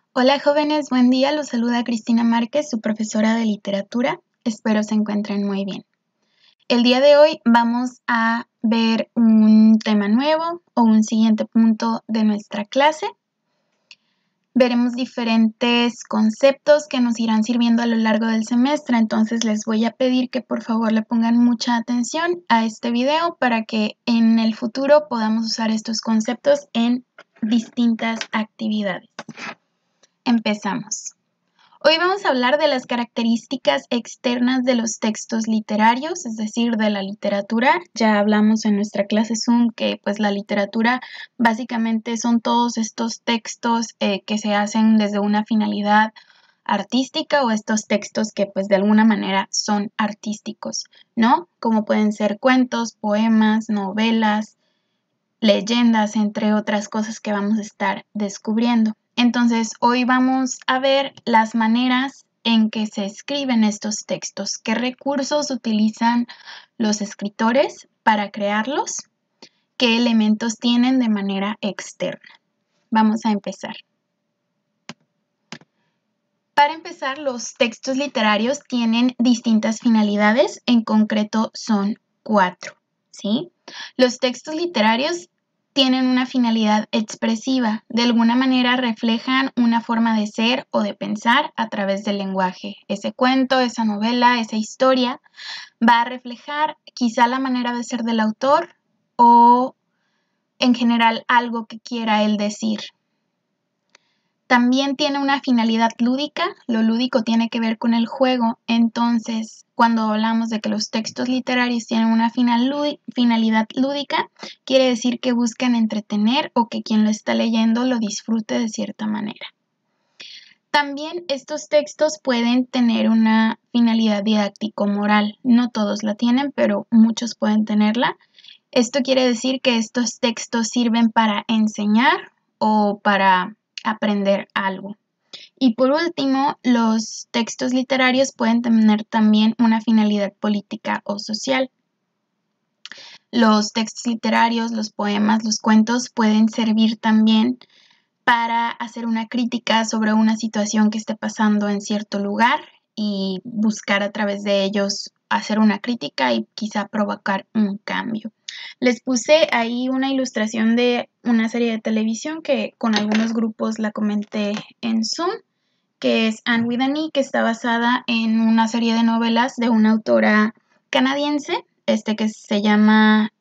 Hola jóvenes, buen día. Los saluda Cristina Márquez, su profesora de literatura. Espero se encuentren muy bien. El día de hoy vamos a ver un tema nuevo o un siguiente punto de nuestra clase. Veremos diferentes conceptos que nos irán sirviendo a lo largo del semestre, entonces les voy a pedir que por favor le pongan mucha atención a este video para que en el futuro podamos usar estos conceptos en distintas actividades. Empezamos. Hoy vamos a hablar de las características externas de los textos literarios, es decir, de la literatura. Ya hablamos en nuestra clase Zoom que pues la literatura básicamente son todos estos textos que se hacen desde una finalidad artística o estos textos que pues de alguna manera son artísticos, ¿no? Como pueden ser cuentos, poemas, novelas, leyendas, entre otras cosas que vamos a estar descubriendo. Entonces, hoy vamos a ver las maneras en que se escriben estos textos, qué recursos utilizan los escritores para crearlos, qué elementos tienen de manera externa. Vamos a empezar. Para empezar, los textos literarios tienen distintas finalidades, en concreto son 4, ¿sí? Los textos literarios tienen una finalidad expresiva, de alguna manera reflejan una forma de ser o de pensar a través del lenguaje. Ese cuento, esa novela, esa historia va a reflejar quizá la manera de ser del autor o en general algo que quiera él decir. También tiene una finalidad lúdica, lo lúdico tiene que ver con el juego, entonces cuando hablamos de que los textos literarios tienen una finalidad lúdica, quiere decir que buscan entretener o que quien lo está leyendo lo disfrute de cierta manera. También estos textos pueden tener una finalidad didáctico-moral, no todos la tienen, pero muchos pueden tenerla. Esto quiere decir que estos textos sirven para enseñar o para aprender algo. Y por último, los textos literarios pueden tener también una finalidad política o social. Los textos literarios, los poemas, los cuentos pueden servir también para hacer una crítica sobre una situación que esté pasando en cierto lugar y buscar a través de ellos hacer una crítica y quizá provocar un cambio. Les puse ahí una ilustración de una serie de televisión que con algunos grupos la comenté en Zoom, que es Anne with an E, que está basada en una serie de novelas de una autora canadiense, que se llama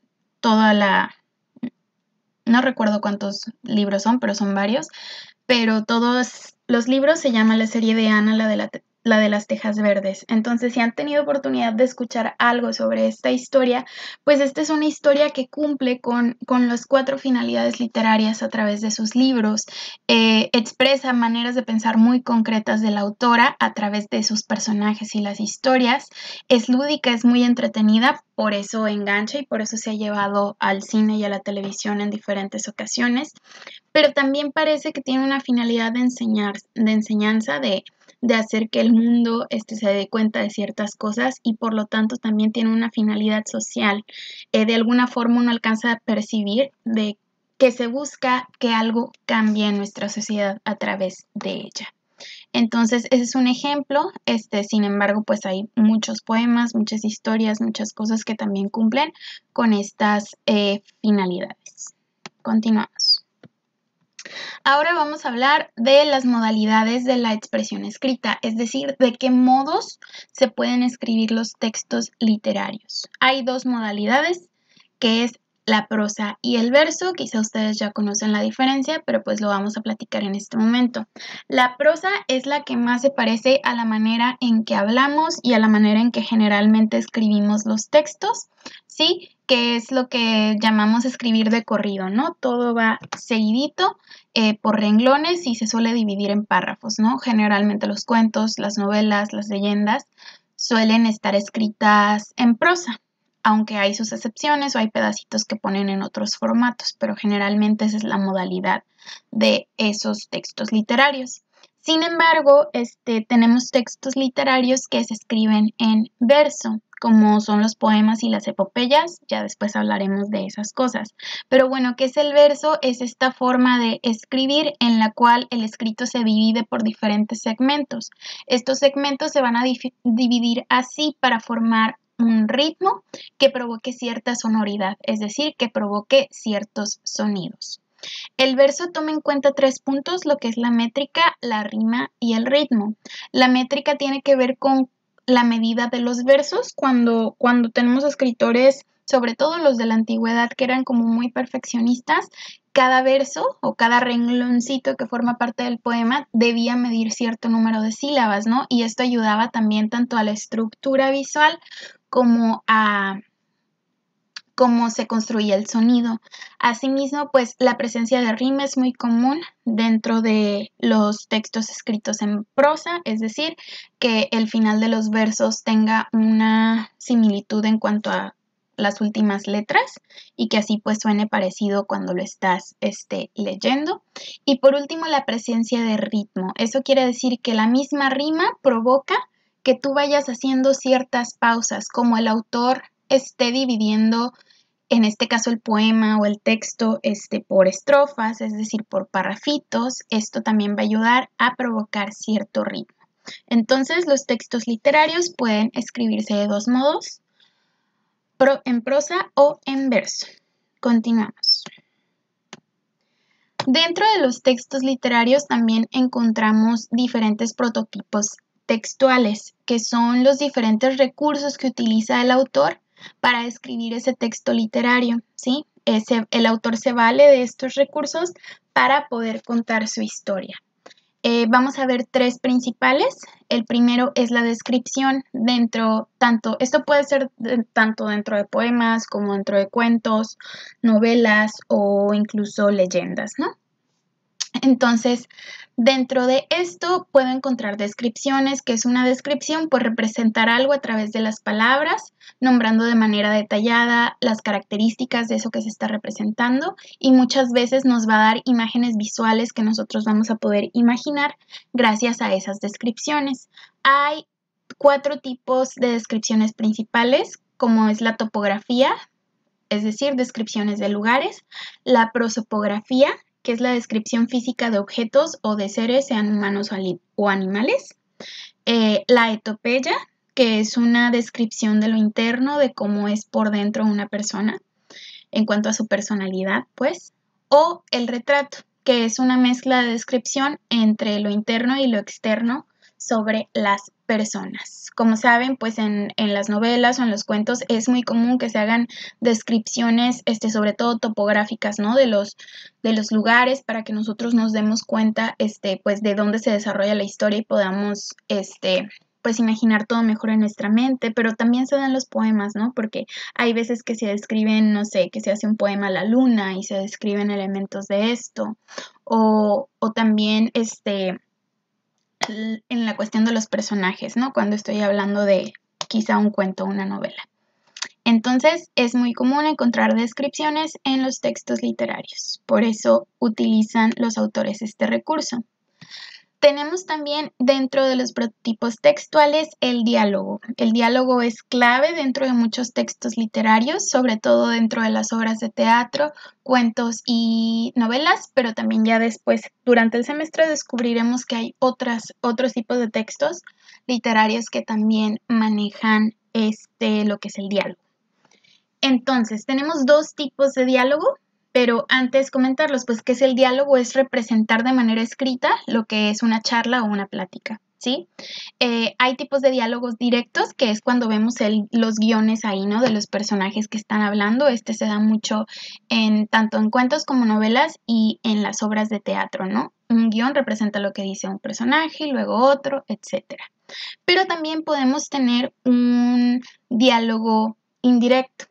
no recuerdo cuántos libros son, pero son varios, pero todos los libros se llaman la serie de Ana, la de las Tejas Verdes. Entonces, si han tenido oportunidad de escuchar algo sobre esta historia, pues esta es una historia que cumple con las 4 finalidades literarias a través de sus libros. Expresa maneras de pensar muy concretas de la autora a través de sus personajes y las historias. Es lúdica, es muy entretenida, por eso engancha y por eso se ha llevado al cine y a la televisión en diferentes ocasiones. Pero también parece que tiene una finalidad de enseñanza, de hacer que el mundo se dé cuenta de ciertas cosas y por lo tanto también tiene una finalidad social. De alguna forma uno alcanza a percibir de que se busca que algo cambie en nuestra sociedad a través de ella. Entonces, ese es un ejemplo. Sin embargo, pues hay muchos poemas, muchas historias, muchas cosas que también cumplen con estas finalidades. Continuamos. Ahora vamos a hablar de las modalidades de la expresión escrita, es decir, de qué modos se pueden escribir los textos literarios. Hay 2 modalidades, que es la prosa y el verso. Quizá ustedes ya conocen la diferencia, pero pues lo vamos a platicar en este momento. La prosa es la que más se parece a la manera en que hablamos y a la manera en que generalmente escribimos los textos, ¿sí? Que es lo que llamamos escribir de corrido, ¿no? Todo va seguidito por renglones y se suele dividir en párrafos, ¿no? Generalmente los cuentos, las novelas, las leyendas suelen estar escritas en prosa, aunque hay sus excepciones o hay pedacitos que ponen en otros formatos, pero generalmente esa es la modalidad de esos textos literarios. Sin embargo, tenemos textos literarios que se escriben en verso. como son los poemas y las epopeyas. Ya después hablaremos de esas cosas. Pero bueno, ¿qué es el verso? Es esta forma de escribir en la cual el escrito se divide por diferentes segmentos. Estos segmentos se van a dividir así para formar un ritmo que provoque cierta sonoridad, es decir, que provoque ciertos sonidos. El verso toma en cuenta 3 puntos, lo que es la métrica, la rima y el ritmo. La métrica tiene que ver con la medida de los versos. Cuando tenemos escritores, sobre todo los de la antigüedad, que eran como muy perfeccionistas, cada verso o cada rengloncito que forma parte del poema debía medir cierto número de sílabas, ¿no? Y esto ayudaba también tanto a la estructura visual como a cómo se construía el sonido. Asimismo, pues la presencia de rima es muy común dentro de los textos escritos en prosa, es decir, que el final de los versos tenga una similitud en cuanto a las últimas letras y que así pues suene parecido cuando lo estás leyendo. Y por último, la presencia de ritmo. Eso quiere decir que la misma rima provoca que tú vayas haciendo ciertas pausas, como el autor esté dividiendo, en este caso el poema o el texto, por estrofas, es decir, por parrafitos. Esto también va a ayudar a provocar cierto ritmo. Entonces, los textos literarios pueden escribirse de 2 modos, en prosa o en verso. Continuamos. Dentro de los textos literarios también encontramos diferentes prototipos textuales, que son los diferentes recursos que utiliza el autor para escribir ese texto literario, ¿sí? El autor se vale de estos recursos para poder contar su historia. Vamos a ver 3 principales. El primero es la descripción esto puede ser tanto dentro de poemas como dentro de cuentos, novelas o incluso leyendas, ¿no? Entonces, dentro de esto puedo encontrar descripciones, que es una descripción, pues representar algo a través de las palabras, nombrando de manera detallada las características de eso que se está representando, y muchas veces nos va a dar imágenes visuales que nosotros vamos a poder imaginar gracias a esas descripciones. Hay 4 tipos de descripciones principales, como es la topografía, es decir, descripciones de lugares, la prosopografía, que es la descripción física de objetos o de seres, sean humanos o animales, la etopeya, que es una descripción de lo interno, de cómo es por dentro una persona, en cuanto a su personalidad, pues, o el retrato, que es una mezcla de descripción entre lo interno y lo externo sobre las personas. Como saben, pues en las novelas o en los cuentos es muy común que se hagan descripciones, sobre todo topográficas, ¿no? De los lugares, para que nosotros nos demos cuenta, pues de dónde se desarrolla la historia y podamos, pues imaginar todo mejor en nuestra mente. Pero también se dan los poemas, ¿no? Porque hay veces que se describen, no sé, que se hace un poema a la luna y se describen elementos de esto, o también, en la cuestión de los personajes, ¿no? Cuando estoy hablando de quizá un cuento o una novela. Entonces, es muy común encontrar descripciones en los textos literarios. Por eso utilizan los autores este recurso. Tenemos también dentro de los prototipos textuales el diálogo. El diálogo es clave dentro de muchos textos literarios, sobre todo dentro de las obras de teatro, cuentos y novelas, pero también ya después, durante el semestre, descubriremos que hay otros tipos de textos literarios que también manejan lo que es el diálogo. Entonces, tenemos 2 tipos de diálogo. Pero antes comentarlos, pues, ¿qué es el diálogo? Es representar de manera escrita lo que es una charla o una plática, ¿sí? Hay tipos de diálogos directos, que es cuando vemos los guiones ahí, ¿no? De los personajes que están hablando. Se da mucho tanto en cuentos como novelas y en las obras de teatro, ¿no? Un guión representa lo que dice un personaje y luego otro, etc. Pero también podemos tener un diálogo indirecto.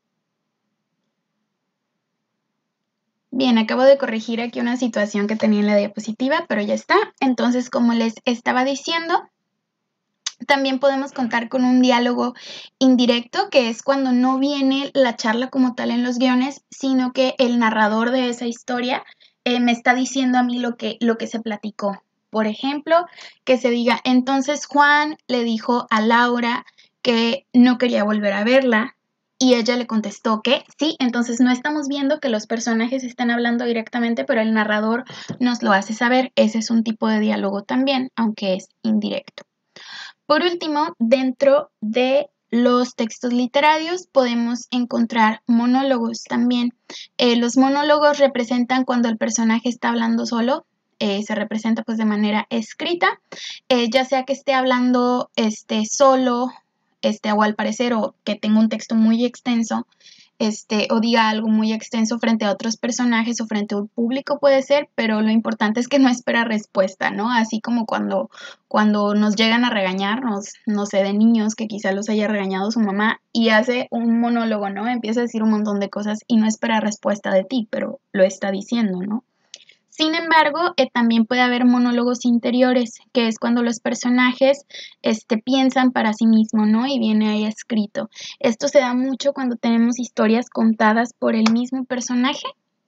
Bien, acabo de corregir aquí una situación que tenía en la diapositiva, pero ya está. Entonces, como les estaba diciendo, también podemos contar con un diálogo indirecto, que es cuando no viene la charla como tal en los guiones, sino que el narrador de esa historia me está diciendo a mí lo que se platicó. Por ejemplo, que se diga, entonces Juan le dijo a Laura que no quería volver a verla y ella le contestó que sí. Entonces no estamos viendo que los personajes están hablando directamente, pero el narrador nos lo hace saber. Ese es un tipo de diálogo también, aunque es indirecto. Por último, dentro de los textos literarios podemos encontrar monólogos también. Los monólogos representan cuando el personaje está hablando solo. Se representa pues de manera escrita, ya sea que esté hablando solo, o al parecer, o que tenga un texto muy extenso, o diga algo muy extenso frente a otros personajes o frente a un público puede ser, pero lo importante es que no espera respuesta, ¿no? Así como cuando nos llegan a regañarnos, no sé, de niños que quizá los haya regañado su mamá y hace un monólogo, ¿no? Empieza a decir un montón de cosas y no espera respuesta de ti, pero lo está diciendo, ¿no? Sin embargo, también puede haber monólogos interiores, que es cuando los personajes piensan para sí mismos, ¿no? Y viene ahí escrito. Esto se da mucho cuando tenemos historias contadas por el mismo personaje.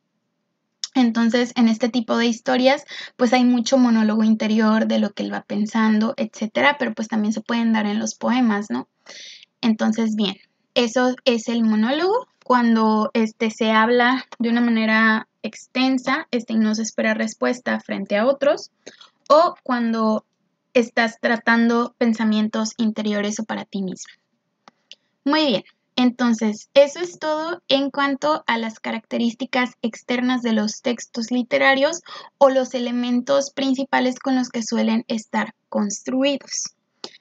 Entonces, en este tipo de historias, pues hay mucho monólogo interior de lo que él va pensando, etcétera, pero pues también se pueden dar en los poemas, ¿no? Entonces, bien, eso es el monólogo, cuando se habla de una manera extensa y no se espera respuesta frente a otros, o cuando estás tratando pensamientos interiores o para ti mismo. Muy bien, entonces eso es todo en cuanto a las características externas de los textos literarios o los elementos principales con los que suelen estar construidos.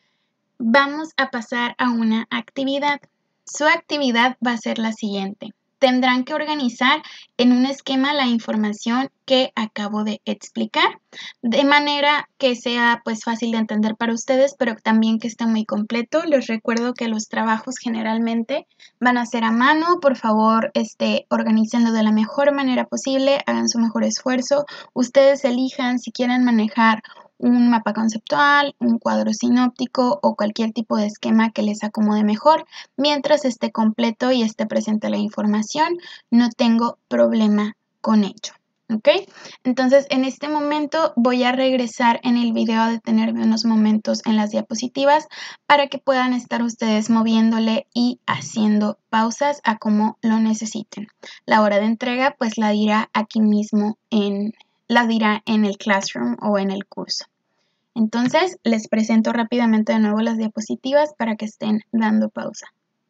Vamos a pasar a una actividad. Su actividad va a ser la siguiente. Tendrán que organizar en un esquema la información que acabo de explicar, de manera que sea pues fácil de entender para ustedes, pero también que esté muy completo. Les recuerdo que los trabajos generalmente van a ser a mano. Por favor, organícenlo de la mejor manera posible, hagan su mejor esfuerzo. Ustedes elijan si quieren manejar un mapa conceptual, un cuadro sinóptico o cualquier tipo de esquema que les acomode mejor. Mientras esté completo y esté presente la información, no tengo problema con ello. ¿Ok? Entonces, en este momento voy a regresar en el video a detenerme unos momentos en las diapositivas para que puedan estar ustedes moviéndole y haciendo pausas a como lo necesiten. La hora de entrega pues la dirá aquí mismo la dirá en el Classroom o en el curso. Entonces, les presento rápidamente de nuevo las diapositivas para que estén dando pausa.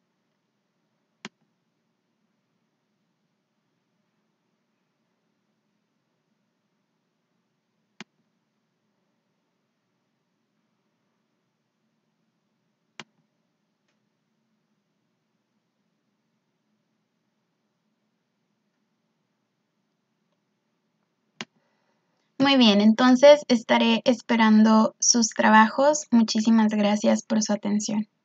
Muy bien, entonces estaré esperando sus trabajos. Muchísimas gracias por su atención.